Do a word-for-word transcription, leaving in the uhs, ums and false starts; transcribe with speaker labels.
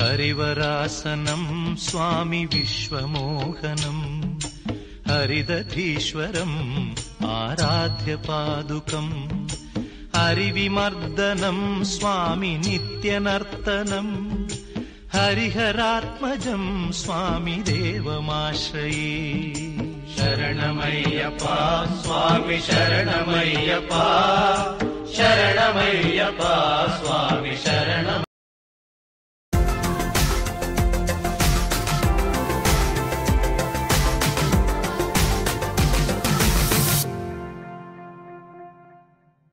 Speaker 1: ഹരിവരാസനം സ്വാമി വിശ്വമോഹനം ഹരിദധീശ്വരം ആരാധ്യപാദുകം ഹരിവിമർദ്ദനം സ്വാമി നിത്യനർത്തനം ഹരിഹരാത്മജം സ്വാമി ദേവമാശ്രയേ.
Speaker 2: ശരണമയ്യപ്പ സ്വാമി ശരണമയ്യപ്പ ശരണമയ്യപ്പ സ്വാമി ശരണം